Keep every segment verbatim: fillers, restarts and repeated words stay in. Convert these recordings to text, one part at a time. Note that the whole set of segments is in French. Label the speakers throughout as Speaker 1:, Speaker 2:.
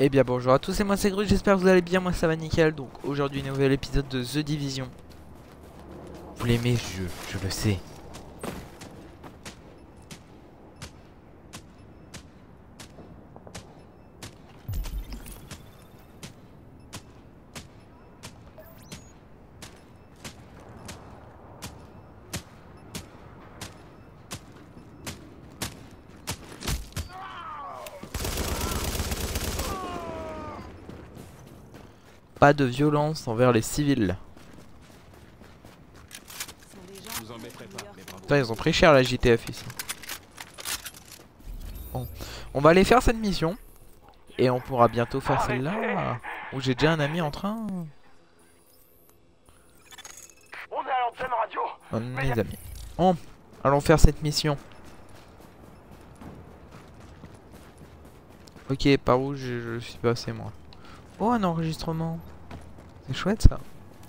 Speaker 1: Eh bien bonjour à tous et moi c'est Gru, j'espère que vous allez bien, moi ça va nickel. Donc aujourd'hui nouvel épisode de The Division. Vous l'aimez ce jeu, je le sais. Pas de violence envers les civils. Putain, ils ont pris cher la J T F ici. Bon, on va aller faire cette mission. Et on pourra bientôt faire celle-là. Où j'ai déjà un ami en train.
Speaker 2: On est à l'antenne radio.
Speaker 1: Oh, mes amis. Bon, allons faire cette mission. Ok, par où je, je suis passé moi. Oh, un enregistrement. C'est chouette ça.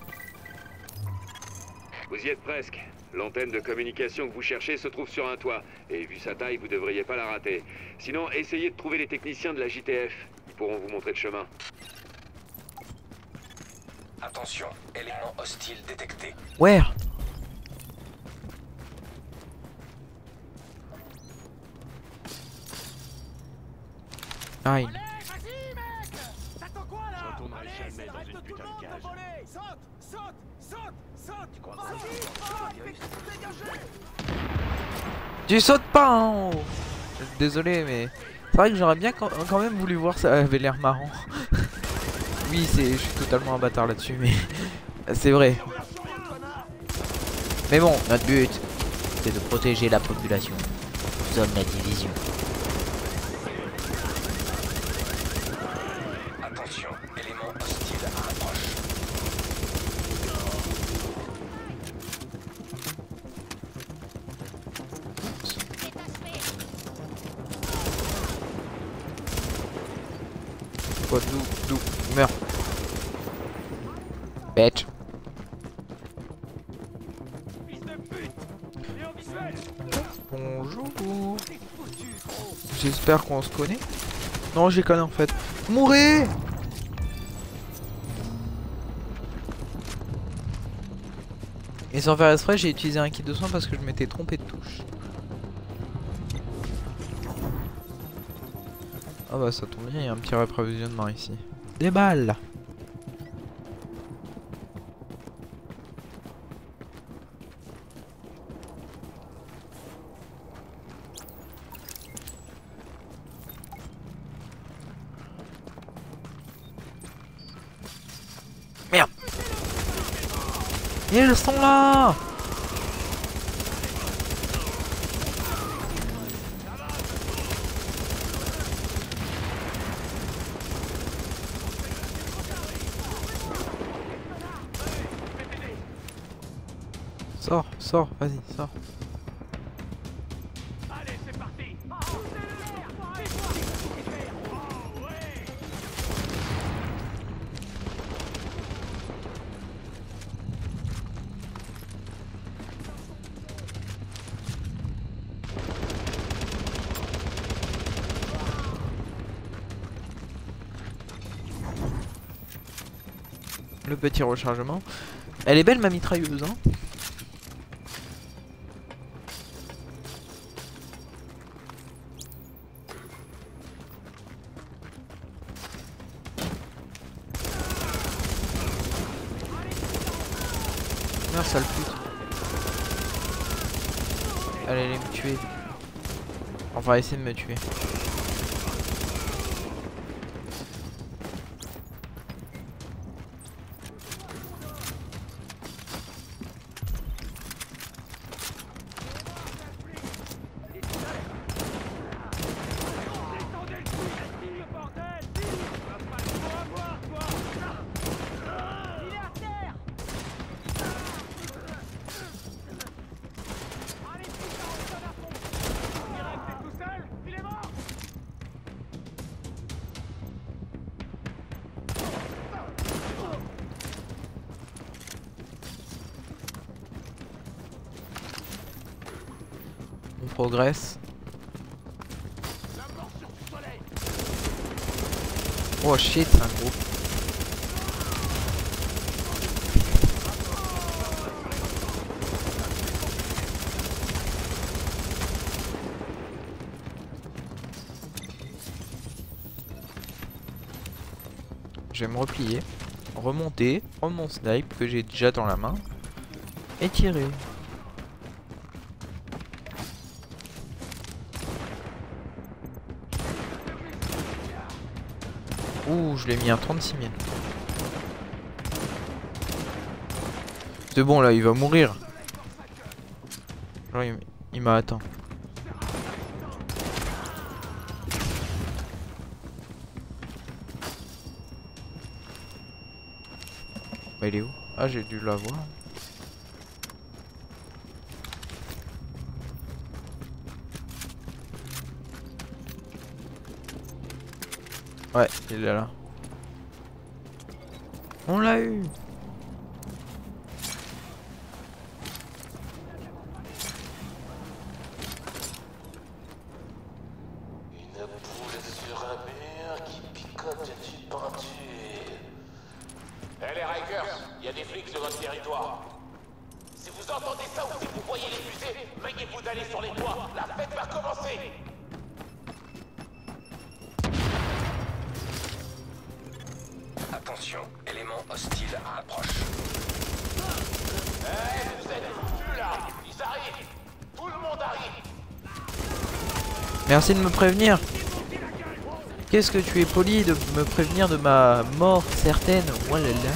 Speaker 3: Vous y êtes presque. L'antenne de communication que vous cherchez se trouve sur un toit. Et vu sa taille, vous devriez pas la rater. Sinon, essayez de trouver les techniciens de la J T F. Ils pourront vous montrer le chemin.
Speaker 4: Attention, élément hostile détecté.
Speaker 1: Ouais. Aïe.
Speaker 2: Allez, vas-y, mec. T'attends quoi là?
Speaker 3: Je retournerai
Speaker 2: Allez,
Speaker 3: jamais
Speaker 2: c'est le
Speaker 3: dans
Speaker 2: rêve
Speaker 3: une
Speaker 2: de tout
Speaker 3: putain
Speaker 2: le
Speaker 3: de
Speaker 2: monde
Speaker 3: cage.
Speaker 2: de voler. Saute, saute, saute, saute.
Speaker 3: Tu crois
Speaker 2: Vas-y, saute, vite, dégagez.
Speaker 1: Tu sautes pas hein. Oh. Désolé mais c'est vrai que j'aurais bien quand quand même voulu voir, ça avait l'air marrant. Oui c'est, je suis totalement un bâtard là-dessus mais c'est vrai. Mais bon, notre but c'est de protéger la population. Nous sommes la division.
Speaker 4: Attention, élément hostile à approche.
Speaker 1: Oh, d'où, d'où, meurs. Bête.
Speaker 2: Fils de pute. Et au visuel.
Speaker 1: Bonjour. J'espère qu'on se connaît. Non, j'ai connu en fait. Mourez! Et sans faire exprès, j'ai utilisé un kit de soin parce que je m'étais trompé de touche. Ah bah ça tombe bien, il y a un petit réapprovisionnement ici. Des balles! Merde! Ils sont là! Sors, sors, vas-y, sors.
Speaker 2: Allez, c'est parti.
Speaker 1: Le petit rechargement. Elle est belle ma mitrailleuse hein. Meurs sale pute. Elle allait me tuer. Enfin essayer de me tuer.
Speaker 2: Descendez le cul, tire, bordel. Tire. Va pas trop avoir, toi. Il est à terre. Allez, putain, on sonne à fond. On dirait que t'es tout seul. Il est mort.
Speaker 1: On progresse.
Speaker 2: La mort sur du soleil.
Speaker 1: Oh shit, c'est un gros. Je vais me replier, remonter, prendre mon snipe que j'ai déjà dans la main et tirer. Ouh, je l'ai mis à trente-six mille. C'est bon là, il va mourir. Genre, il, il m'a atteint. Bah, il est où? Ah, j'ai dû l'avoir. Ouais, il est là. On l'a eu.
Speaker 5: Une boule sur un mur qui picote du pendu.
Speaker 6: Eh les Rikers, il y a des flics sur votre territoire. Si vous entendez ça ou si vous voyez les fusées, veuillez-vous d'aller sur les toits. La fête va commencer.
Speaker 4: Attention, élément hostile approche.
Speaker 6: Eh, vous êtes foutus là. Ils arrivent. Tout le monde arrive.
Speaker 1: Merci de me prévenir. Qu'est-ce que tu es poli de me prévenir de ma mort certaine. Oh là là.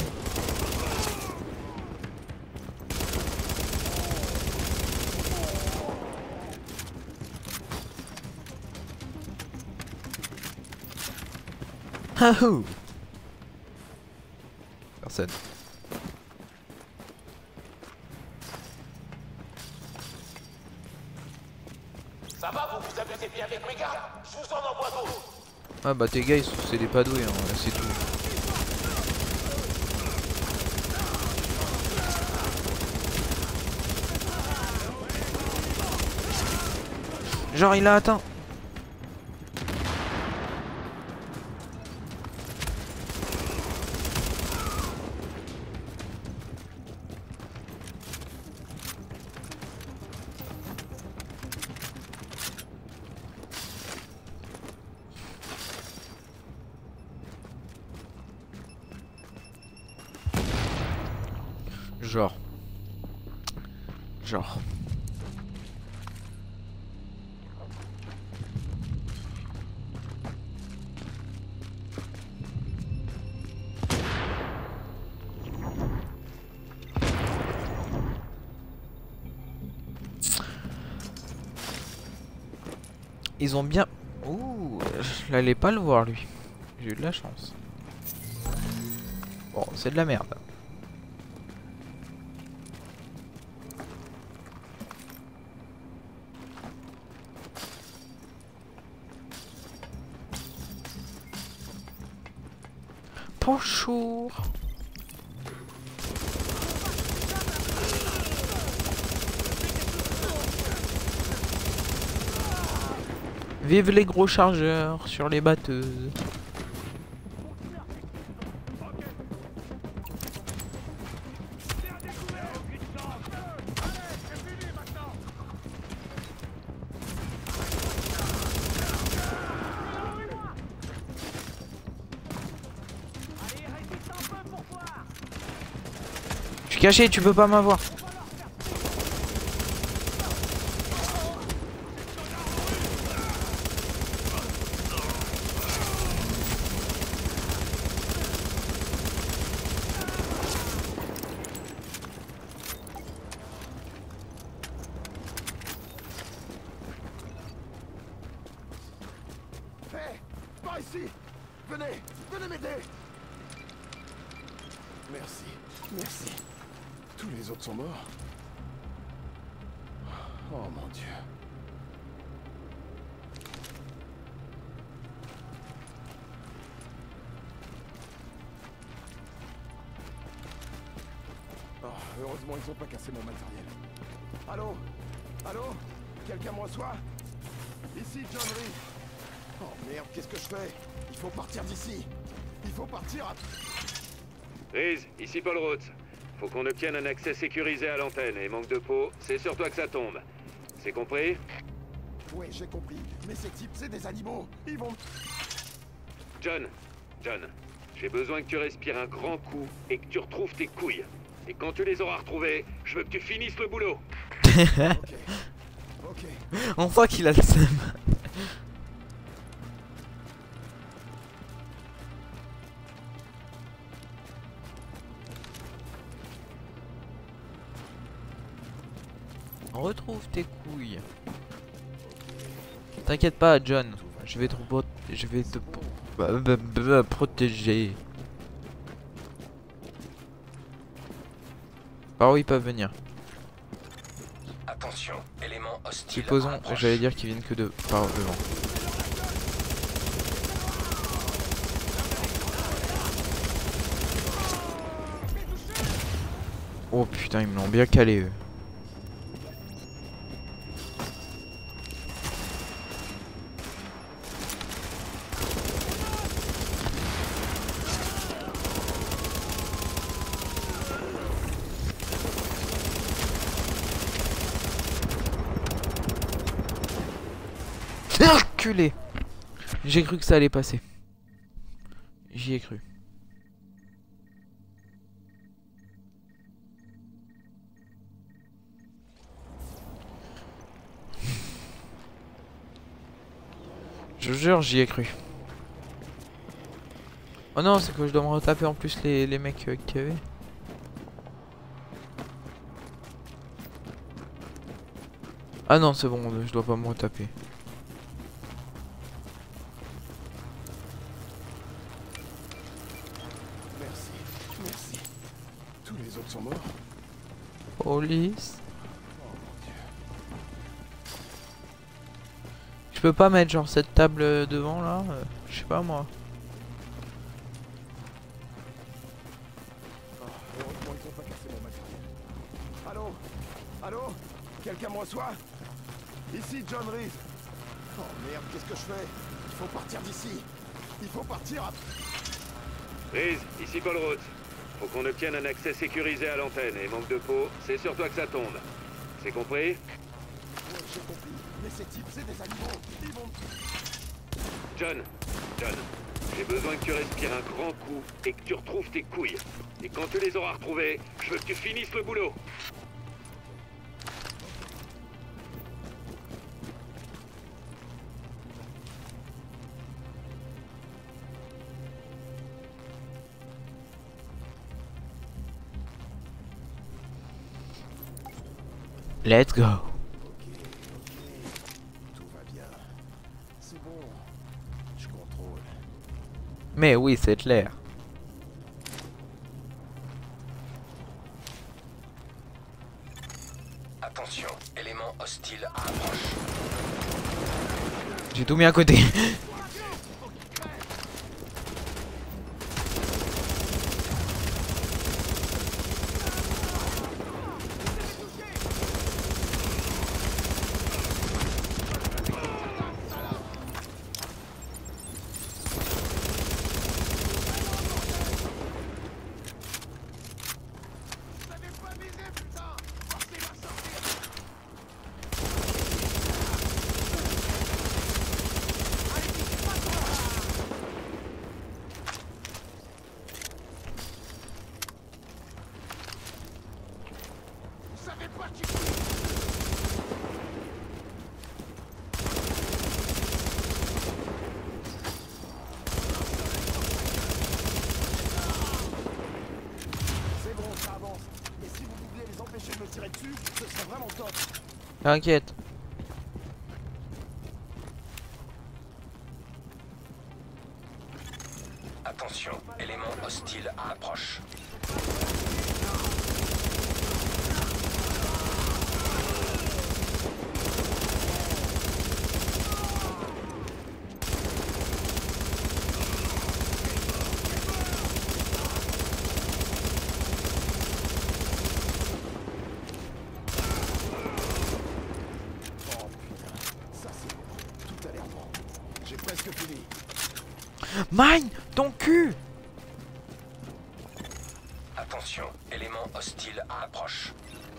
Speaker 1: Ah ouh. Personne.
Speaker 6: Ça va, vous vous amusez bien avec mes gars? Je vous en envoie d'autres.
Speaker 1: Ah bah tes gars ils sont c'est des padouilles hein, c'est tout. Genre il a atteint. Genre. Genre. Ils ont bien... Ouh, je n'allais pas le voir lui. J'ai eu de la chance. Bon, c'est de la merde. Bonjour. Vive les gros chargeurs sur les batteuses. Je suis caché, tu peux pas m'avoir.
Speaker 6: Hé, pas ici. Venez, venez m'aider. Merci, merci. Tous les autres sont morts. Oh mon Dieu. Oh, heureusement, ils ont pas cassé mon matériel. Allô? Allô? Quelqu'un me reçoit? Ici, John Reed. Oh merde.
Speaker 7: merde, qu'est-ce que je fais? Il faut partir d'ici. Il faut partir à...
Speaker 3: Reese, ici Paul Rhodes. Faut qu'on obtienne un accès sécurisé à l'antenne et manque de peau, c'est sur toi que ça tombe. C'est compris?
Speaker 7: Ouais, j'ai compris. Mais ces types, c'est des animaux. Ils vont...
Speaker 3: John, John, j'ai besoin que tu respires un grand coup et que tu retrouves tes couilles. Et quand tu les auras retrouvées, je veux que tu finisses le boulot.
Speaker 7: Ok. Ok.
Speaker 1: On voit qu'il a le seum. Retrouve tes couilles. T'inquiète pas, John. Je vais te, pro- je vais te pro- bah, bah, bah, protéger. Par où ils peuvent venir?
Speaker 4: Attention, élément hostile.
Speaker 1: Supposons,
Speaker 4: approche.
Speaker 1: j'allais dire qu'ils viennent que de par devant. Oh putain, ils me l'ont bien calé eux. Enculé. J'ai cru que ça allait passer. J'y ai cru. Je jure, j'y ai cru. Oh non, c'est que je dois me retaper en plus les, les mecs euh, qu'il y avait. Ah non, c'est bon, je dois pas me retaper.
Speaker 7: Merci. Merci. Tous les autres sont morts.
Speaker 1: Police. Je peux pas mettre genre cette table devant là, euh, je sais pas moi.
Speaker 7: Oh, heureusement, ils ont pas cassé mon matériel. Allô? Allô? Quelqu'un me reçoit? Ici John Reese. Oh merde, qu'est-ce que je fais? Il faut partir d'ici. Il faut partir à...
Speaker 3: Reese, ici Paul Rhodes. Faut qu'on obtienne un accès sécurisé à l'antenne et manque de peau, c'est sur toi que ça tombe. C'est compris?
Speaker 7: Ouais, j'ai compris. Mais ces types, c'est des animaux. Ils vont...
Speaker 3: John, John, j'ai besoin que tu respires un grand coup et que tu retrouves tes couilles. Et quand tu les auras retrouvées, je veux que tu finisses le boulot.
Speaker 1: Let's go.
Speaker 7: Ok, ok. Tout va bien. C'est bon. Je contrôle.
Speaker 1: Mais oui, c'est clair.
Speaker 4: Attention, élément hostile à approche.
Speaker 1: J'ai tout mis à côté.
Speaker 7: C'est bon, ça avance. Mais si vous pouviez les empêcher de me tirer dessus, ce serait vraiment top.
Speaker 1: T'inquiète.
Speaker 4: Attention, élément hostile à approche.
Speaker 7: Oh putain, ça c'est bon. Tout a l'air bon. J'ai presque presque fini.
Speaker 1: Mine, ton cul.
Speaker 4: Attention, élément hostile à approche.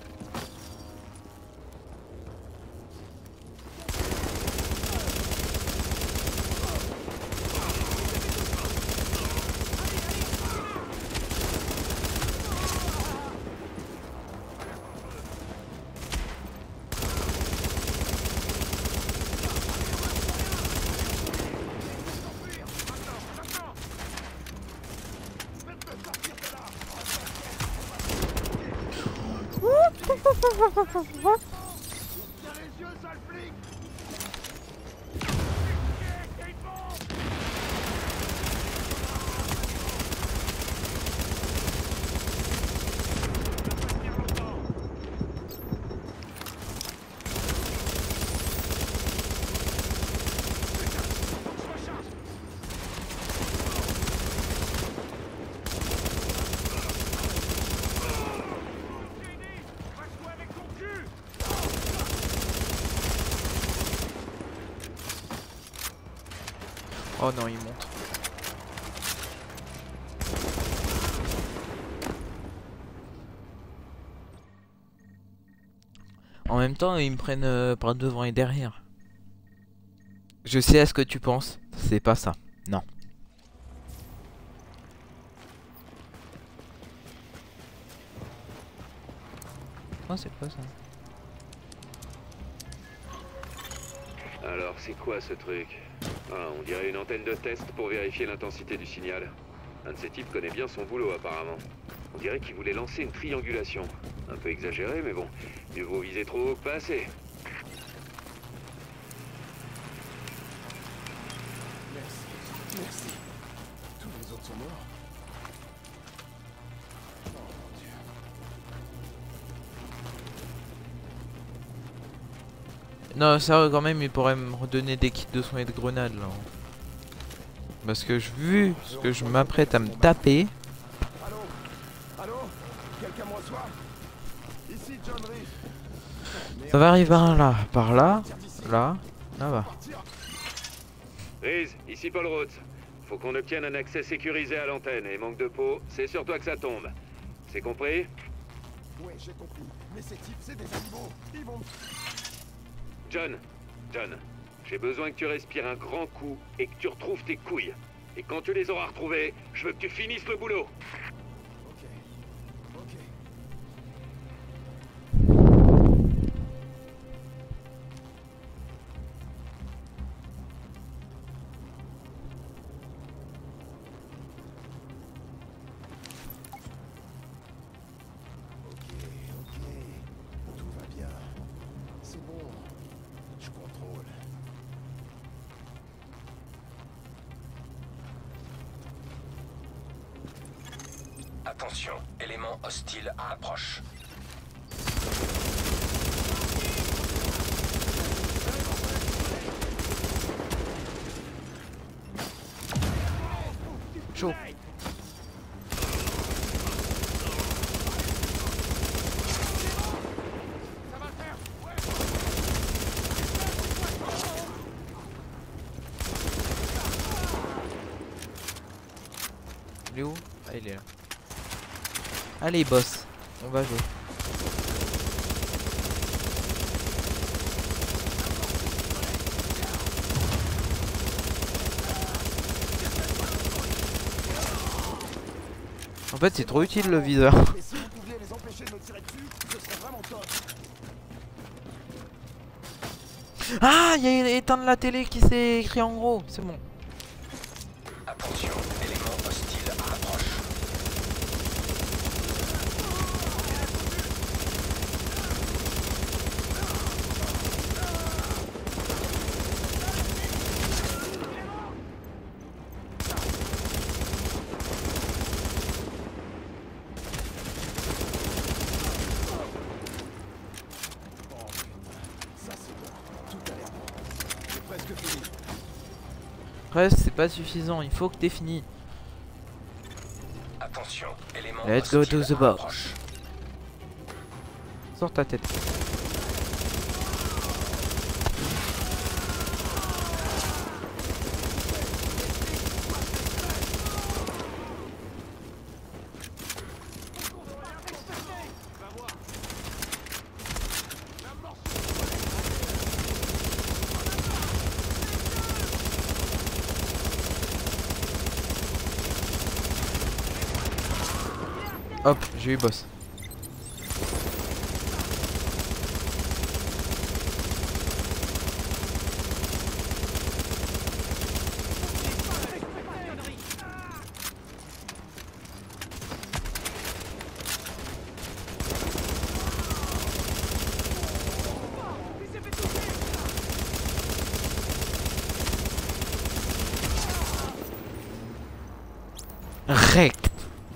Speaker 7: Tiens les yeux, sale flic!
Speaker 1: Oh non, il monte. En même temps, ils me prennent euh, par devant et derrière. Je sais à ce que tu penses. C'est pas ça. Non. Oh, c'est quoi ça?
Speaker 3: Alors, c'est quoi ce truc? Ah, on dirait une antenne de test pour vérifier l'intensité du signal. Un de ces types connaît bien son boulot apparemment. On dirait qu'il voulait lancer une triangulation. Un peu exagéré, mais bon, mieux vaut viser trop haut que pas assez.
Speaker 7: Merci, merci. Tous les autres sont morts. Oh mon Dieu.
Speaker 1: Non, sérieux, quand même, il pourrait me redonner des kits de soins et de grenades là. Parce que je, vu ce que je m'apprête à me taper.
Speaker 7: Allô? Allô? Quelqu'un me reçoit? Ici John Reese.
Speaker 1: Ça va arriver par là, par là, là, là-bas.
Speaker 3: Reese, ici Paul Rhodes. Faut qu'on obtienne un accès sécurisé à l'antenne et manque de peau, c'est sur toi que ça tombe. C'est compris?
Speaker 7: Ouais, j'ai compris. Mais ces types, c'est des animaux. Ils vont...
Speaker 3: John, John, j'ai besoin que tu respires un grand coup et que tu retrouves tes couilles. Et quand tu les auras retrouvées, je veux que tu finisses le boulot.
Speaker 7: Ok. Ok.
Speaker 4: Attention, élément hostile à approche.
Speaker 1: Chaud. Il est où? Ah, il est là. Allez boss, on va jouer. En fait c'est trop utile le viseur.
Speaker 7: Et si vous pouviez les empêcher de me tirer dessus, ce serait vraiment top.
Speaker 1: Ah, il y a éteindre la télé qui s'est écrit en gros, c'est bon.
Speaker 4: Attention, élément hostile à approche.
Speaker 1: Après c'est pas suffisant, il faut que t'aies fini.
Speaker 4: Attention, élément
Speaker 1: Let's go to
Speaker 4: hostile
Speaker 1: the
Speaker 4: à
Speaker 1: box.
Speaker 4: approche.
Speaker 1: Sors ta tête. Hop, j'ai eu boss. Rect.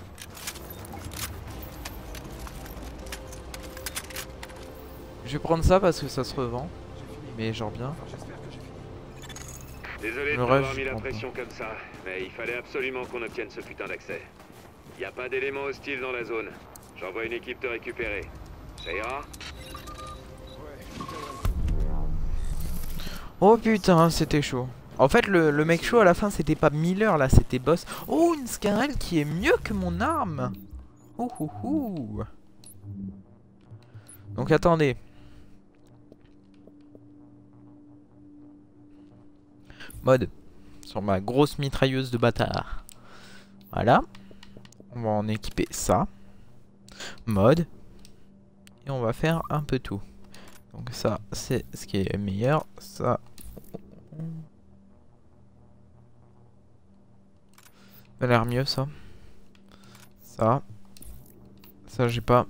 Speaker 1: Je vais prendre ça parce que ça se revend. Mais genre bien.
Speaker 3: Désolé de
Speaker 1: Le
Speaker 3: t'avoir
Speaker 1: reste,
Speaker 3: mis
Speaker 1: je
Speaker 3: la
Speaker 1: prends pas.
Speaker 3: pression comme ça, mais il fallait absolument qu'on obtienne ce putain d'accès. Y a pas d'éléments hostiles dans la zone. J'envoie une équipe te récupérer. Ça ira?
Speaker 1: Oh putain, c'était chaud. En fait, le, le mec chaud à la fin, c'était pas Miller là, c'était Boss. Oh, une Scarel qui est mieux que mon arme. Ouh ouh ouh. Donc attendez. Mode sur ma grosse mitrailleuse de bâtard. Voilà. On va en équiper ça. Mode. Et on va faire un peu tout. Donc ça, c'est ce qui est meilleur. Ça. Ça a l'air mieux ça. Ça. Ça j'ai pas.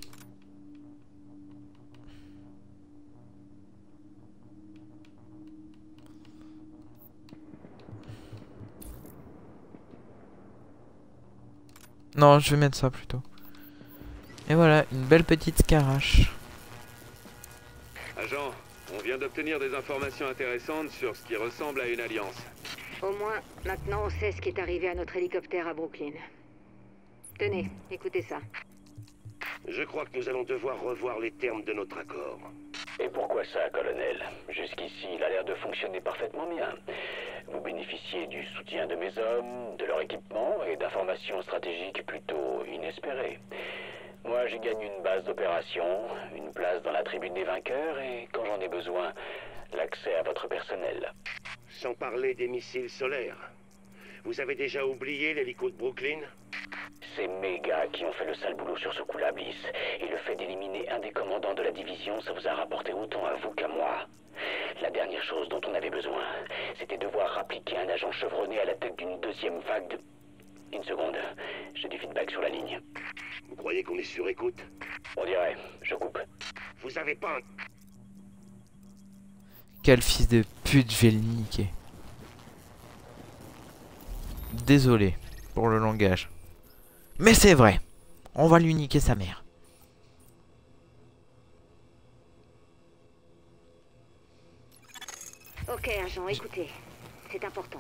Speaker 1: Non, je vais mettre ça plutôt. Et voilà, une belle petite scarache.
Speaker 3: Agent, on vient d'obtenir des informations intéressantes sur ce qui ressemble à une alliance.
Speaker 8: Au moins, maintenant on sait ce qui est arrivé à notre hélicoptère à Brooklyn. Tenez, écoutez ça.
Speaker 6: Je crois que nous allons devoir revoir les termes de notre accord.
Speaker 4: Et pourquoi ça, colonel? Jusqu'ici, il a l'air de fonctionner parfaitement bien. Vous bénéficiez du soutien de mes hommes, de leur équipement et d'informations stratégiques plutôt inespérées. Moi, j'y gagne une base d'opération, une place dans la tribune des vainqueurs et, quand j'en ai besoin, l'accès à votre personnel.
Speaker 6: Sans parler des missiles solaires. Vous avez déjà oublié l'hélico de Brooklyn?
Speaker 4: C'est mes gars qui ont fait le sale boulot sur ce coup-là, Bliss. Et le fait d'éliminer un des commandants de la division, ça vous a rapporté autant à vous qu'à moi. La dernière chose dont on avait besoin, c'était de voir appliquer un agent chevronné à la tête d'une deuxième vague de... Une seconde, j'ai du feedback sur la ligne.
Speaker 6: Vous croyez qu'on est sur écoute?
Speaker 4: On dirait, je coupe.
Speaker 6: Vous avez pas un...
Speaker 1: Quel fils de pute, je vais le niquer. Désolé pour le langage. Mais c'est vrai. On va lui niquer sa mère.
Speaker 8: Ok, agent, écoutez. C'est important.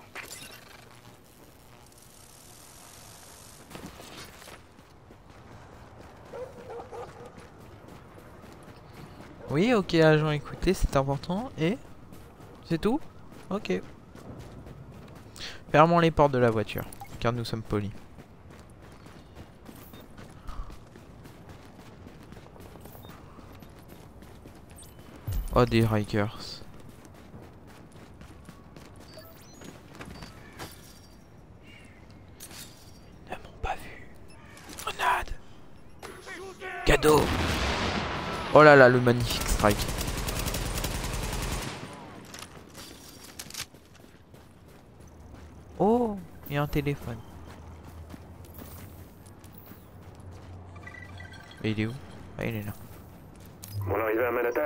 Speaker 1: Oui, ok, agent, écoutez, c'est important. Et c'est tout? Ok. Fermons les portes de la voiture, car nous sommes polis. Oh, des Rikers. Ils ne m'ont pas vu. Grenade. Cadeau. Oh là là, le magnifique strike. Oh, il y a un téléphone. Et il est où? Ah, il est là.
Speaker 9: Mon arrivée à Manhattan?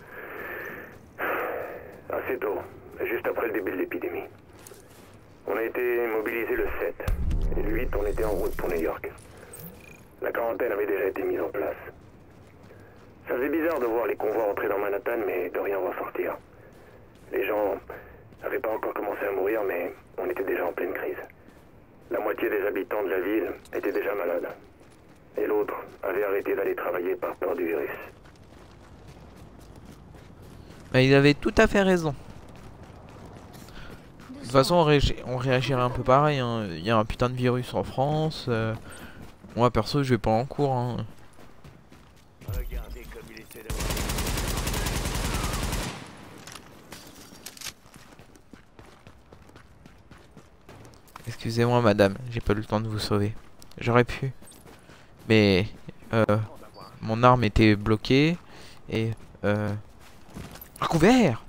Speaker 9: Assez tôt, juste après le début de l'épidémie. On a été mobilisés le sept, et le huit, on était en route pour New York. La quarantaine avait déjà été mise en place. Ça faisait bizarre de voir les convois entrer dans Manhattan, mais de rien ressortir. Les gens n'avaient pas encore commencé à mourir, mais on était déjà en pleine crise. La moitié des habitants de la ville étaient déjà malades. Et l'autre avait arrêté d'aller travailler par peur du virus.
Speaker 1: Bah, ils avaient tout à fait raison. De toute façon, on, réagi on réagirait un peu pareil. Hein. Il y a un putain de virus en France. Euh... Moi, perso, je vais pas en cours. Hein.
Speaker 6: Regardez comme il était là.
Speaker 1: Excusez-moi, madame, j'ai pas eu le temps de vous sauver. J'aurais pu. Mais euh, mon arme était bloquée et euh, recouvert.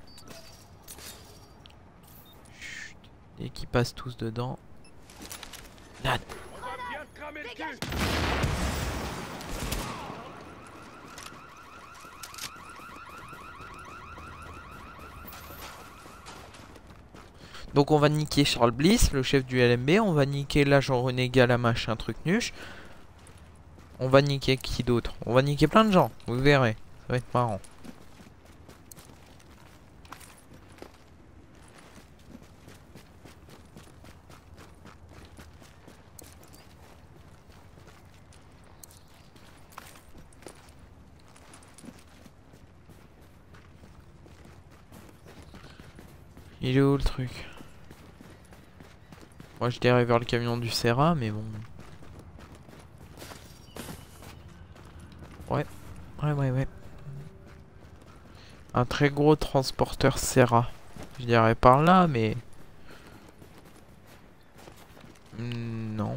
Speaker 1: Chut. Et qu'ils passent tous dedans. Là.
Speaker 2: On va bien te cramer le cul.
Speaker 1: Donc on va niquer Charles Bliss, le chef du L M B, on va niquer l'agent renégat, la machin truc nuche. On va niquer qui d'autre? On va niquer plein de gens, vous verrez. Ça va être marrant. Il est où le truc? Moi je dirais vers le camion du Serra, mais bon. Ouais, ouais, ouais, ouais. Un très gros transporteur Serra. Je dirais par là, mais... Hmm, non.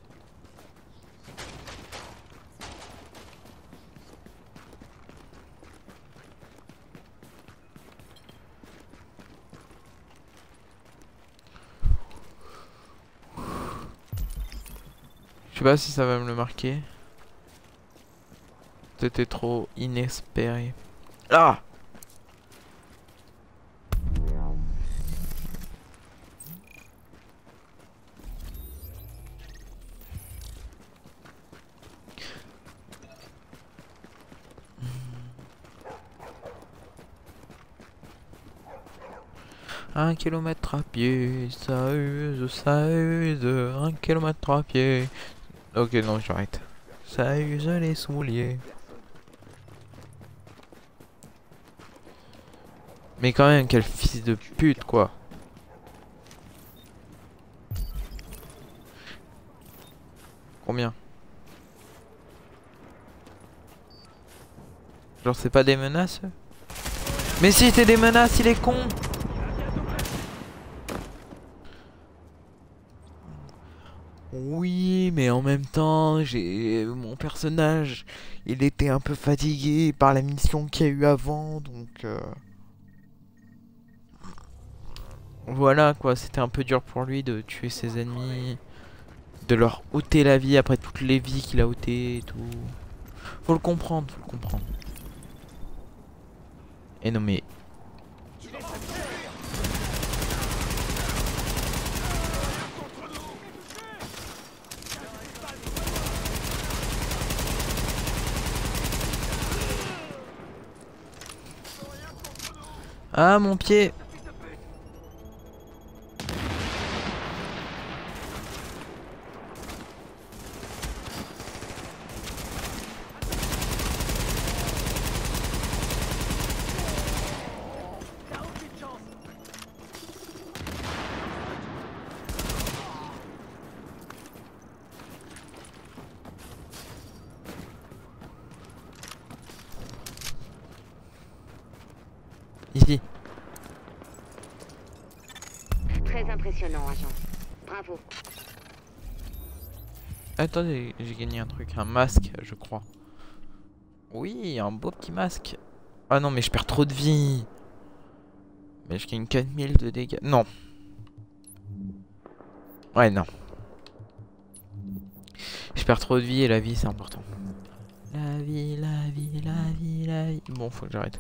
Speaker 1: Je sais pas si ça va me le marquer. C'était trop inespéré. Ah! Un kilomètre à pied, ça use, ça use, un kilomètre à pied. Ok, non, j'arrête. Ça use les souliers. Mais quand même, quel fils de pute, quoi. Combien? Genre, c'est pas des menaces? Mais si, c'est des menaces, il est con! Oui, mais en même temps, j'ai mon personnage, il était un peu fatigué par la mission qu'il y a eu avant, donc euh... voilà quoi, c'était un peu dur pour lui de tuer ses ennemis, de leur ôter la vie après toutes les vies qu'il a ôtées et tout. Faut le comprendre, faut le comprendre. Et non mais... Ah mon pied! Ici.
Speaker 8: Très impressionnant, agent. Bravo.
Speaker 1: Attendez, j'ai gagné un truc, un masque, je crois. Oui, un beau petit masque. Ah non, mais je perds trop de vie. Mais je gagne quatre mille de dégâts. Non. Ouais, non. Je perds trop de vie et la vie, c'est important. La vie, la vie, la vie, la vie. Bon, faut que j'arrête.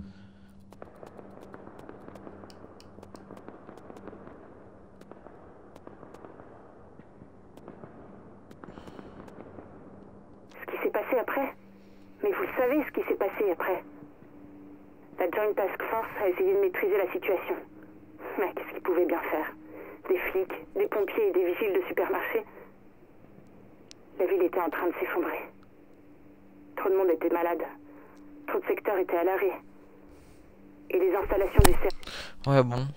Speaker 8: Ce qui s'est passé après? Mais vous savez ce qui s'est passé après? La Joint Task Force a essayé de maîtriser la situation. Mais qu'est-ce qu'ils pouvaient bien faire? Des flics, des pompiers et des vigiles de supermarché. La ville était en train de s'effondrer. Trop de monde était malade. Trop de secteurs étaient à l'arrêt. Et les installations du service...
Speaker 1: Ouais, bon.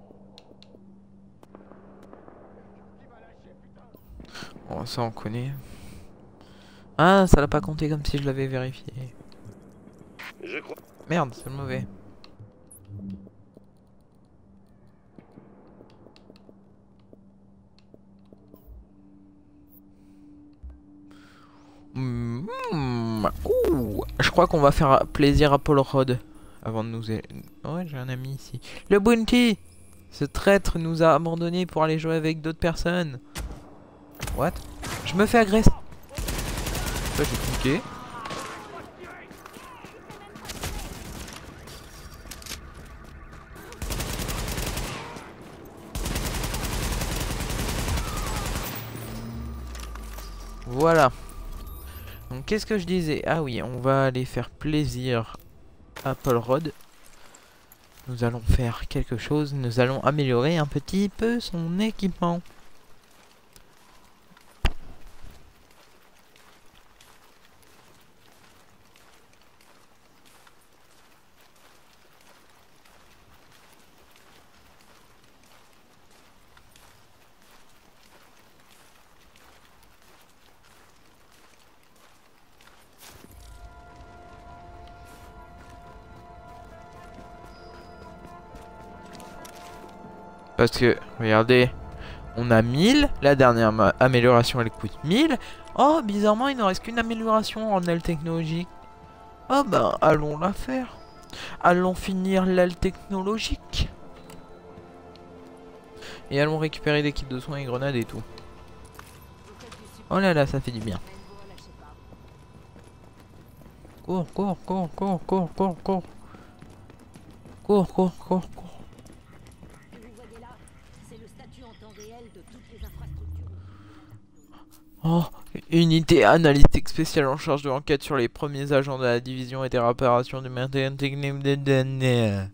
Speaker 1: Bon, ça on connaît. Ah, ça l'a pas compté comme si je l'avais vérifié.
Speaker 3: Je crois...
Speaker 1: Merde, c'est le mauvais. Mmh, ouh, je crois qu'on va faire plaisir à Paul Rudd avant de nous... Ouais, j'ai un ami ici. Le Bounty! Ce traître nous a abandonnés pour aller jouer avec d'autres personnes. What? Je me fais agresser. Là, j'ai cliqué. Voilà. Donc qu'est-ce que je disais? Ah oui, on va aller faire plaisir à Paul Rudd. Nous allons faire quelque chose. Nous allons améliorer un petit peu son équipement. Parce que, regardez, on a mille. La dernière amélioration, elle coûte mille. Oh, bizarrement, il ne reste qu'une amélioration en aile technologique. Oh, bah, allons la faire. Allons finir l'aile technologique. Et allons récupérer des kits de soins et grenades et tout. Oh là là, ça fait du bien. Cours, cours, cours, cours, cours, cours, cours. Cours, cours, cours, cours. Oh, unité analytique spéciale en charge de l'enquête sur les premiers agents de la division et des réparations du matériel technique de données.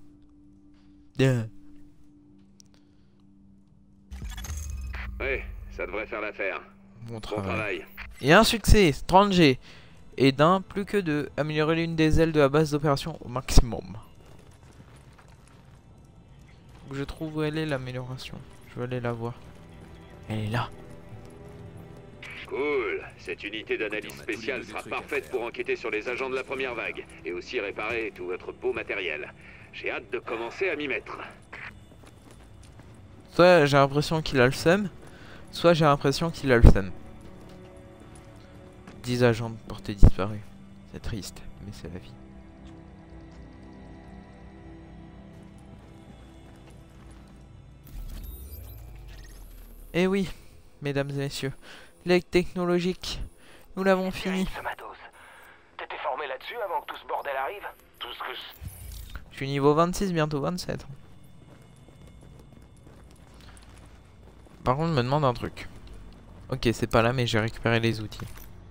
Speaker 3: Ouais, ça devrait faire l'affaire.
Speaker 1: Bon travail.
Speaker 3: Bon travail.
Speaker 1: Et un succès, trente G. Et d'un, plus que deux. Améliorer l'une des ailes de la base d'opération au maximum. Je trouve où elle est l'amélioration. Je vais aller la voir. Elle est là.
Speaker 3: Cool. Cette unité d'analyse spéciale sera parfaite pour enquêter sur les agents de la première vague et aussi réparer tout votre beau matériel. J'ai hâte de commencer à m'y mettre.
Speaker 1: Soit j'ai l'impression qu'il a le seum, soit j'ai l'impression qu'il a le seum. dix agents portés disparus. C'est triste, mais c'est la vie. Eh oui, mesdames et messieurs. L'aide technologique, nous l'avons fini.
Speaker 6: Ce matos. T'étais formé là-dessus avant que tout ce bordel arrive? Tout ce que je...
Speaker 1: Je suis niveau vingt-six, bientôt vingt-sept. Par contre, je me demande un truc. Ok, c'est pas là, mais j'ai récupéré les outils.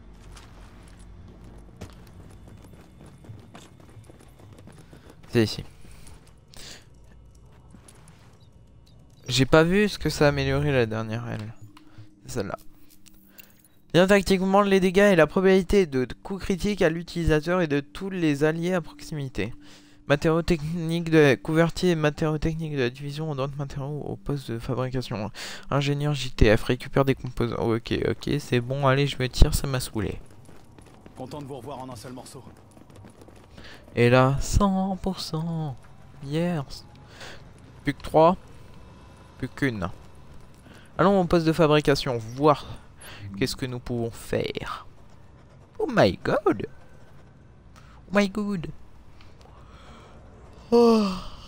Speaker 1: C'est ici. J'ai pas vu ce que ça a amélioré la dernière aile. C'est celle-là. Bien tactiquement les dégâts et la probabilité de coups critiques à l'utilisateur et de tous les alliés à proximité. Matériaux techniques de couvertier et matériaux techniques de la division ordonne matériaux au poste de fabrication. Ingénieur J T F récupère des composants. Oh, ok, ok, c'est bon, allez, je me tire, ça m'a saoulé.
Speaker 7: Content de vous revoir en un seul morceau.
Speaker 1: Et là, cent pour cent. Yes. Plus que trois. Plus qu'une. Allons au poste de fabrication, voir qu'est-ce que nous pouvons faire. Oh my god. Oh my god. Oh.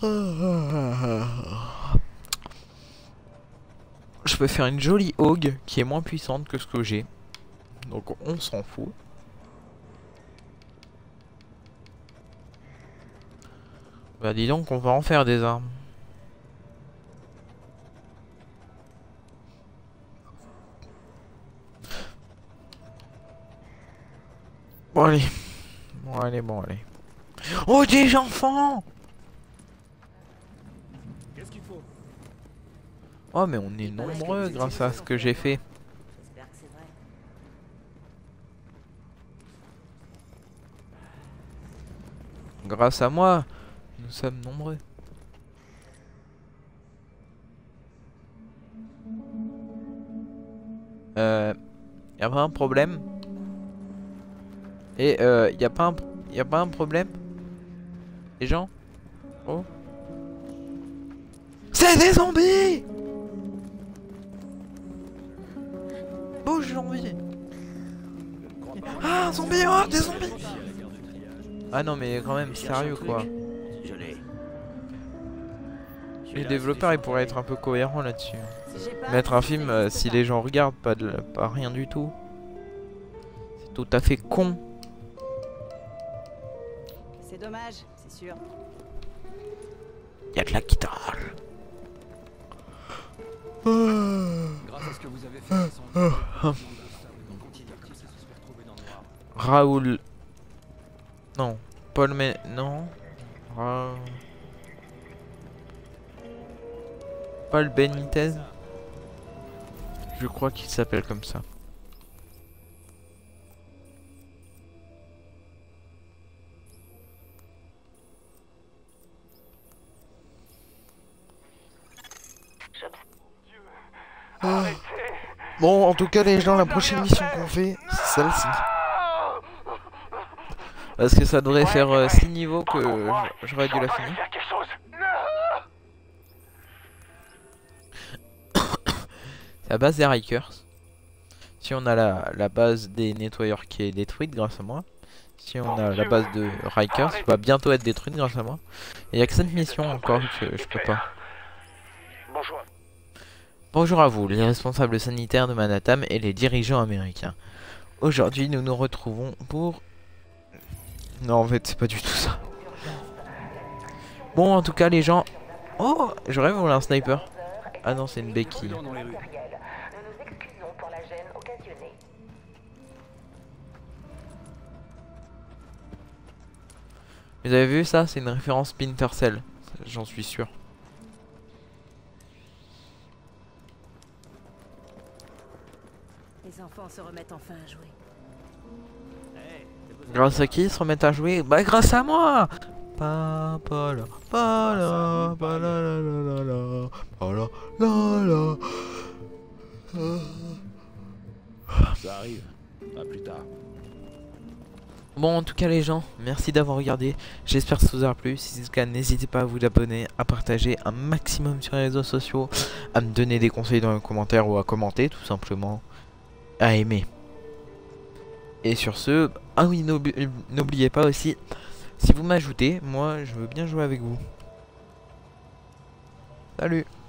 Speaker 1: Je peux faire une jolie Hogue qui est moins puissante que ce que j'ai. Donc on s'en fout. Bah dis donc, on va en faire des armes. Bon allez. Bon allez, bon allez. Oh des enfants.
Speaker 7: Qu'est-ce qu'il faut?
Speaker 1: Oh mais on est nombreux grâce à ce que j'ai fait.
Speaker 10: J'espère que c'est vrai.
Speaker 1: Grâce à moi, nous sommes nombreux. Euh, y a pas un problème? Et euh, y a pas un, y a pas un problème? Les gens? Oh. C'est des zombies! Bouge zombie! Ah, un zombie, oh, des zombies. Ah non, mais quand même, sérieux quoi.
Speaker 10: Je l'ai.
Speaker 1: Les développeurs, ils pourraient être un peu cohérents là-dessus. Mettre un film euh, si les gens regardent, pas, de, pas rien du tout. C'est tout à fait con.
Speaker 11: C'est dommage, c'est sûr.
Speaker 1: Y'a de la guitare.
Speaker 7: Grâce à ce que vous avez fait, ils sont...
Speaker 1: Raoul. Non. Paul mais non. Ra... Paul Benitez. Je crois qu'il s'appelle comme ça. Ah. Bon, en tout cas, les gens, la prochaine mission qu'on fait, c'est celle-ci. Parce que ça devrait faire euh, six niveaux que j'aurais dû la finir. C'est la base des Rikers. Si on a la, la base des nettoyeurs qui est détruite grâce à moi. Si on a la base de Rikers, qui va bientôt être détruite grâce à moi. Et il n'y a que cette mission encore que je peux pas.
Speaker 9: Bonjour.
Speaker 1: Bonjour à vous, les responsables sanitaires de Manhattan et les dirigeants américains. Aujourd'hui, nous nous retrouvons pour... Non, en fait, c'est pas du tout ça. Bon, en tout cas, les gens... Oh, j'aurais voulu un sniper. Ah non, c'est une béquille. Vous avez vu ça? C'est une référence Splinter Cell. J'en suis sûr.
Speaker 11: Les enfants se remettent enfin à jouer.
Speaker 1: Grâce à qui ils se remettent à jouer? Bah grâce à moi. Pa pa la pa la pa la la la la pa la la la.
Speaker 10: Ça arrive. À plus tard.
Speaker 1: Bon, en tout cas les gens, merci d'avoir regardé. J'espère que ça vous aura plu. Si c'est le cas, n'hésitez pas à vous abonner, à partager un maximum sur les réseaux sociaux, à me donner des conseils dans les commentaires ou à commenter tout simplement, à aimer. Et sur ce, ah oui, n'oubliez pas aussi, si vous m'ajoutez, moi je veux bien jouer avec vous. Salut!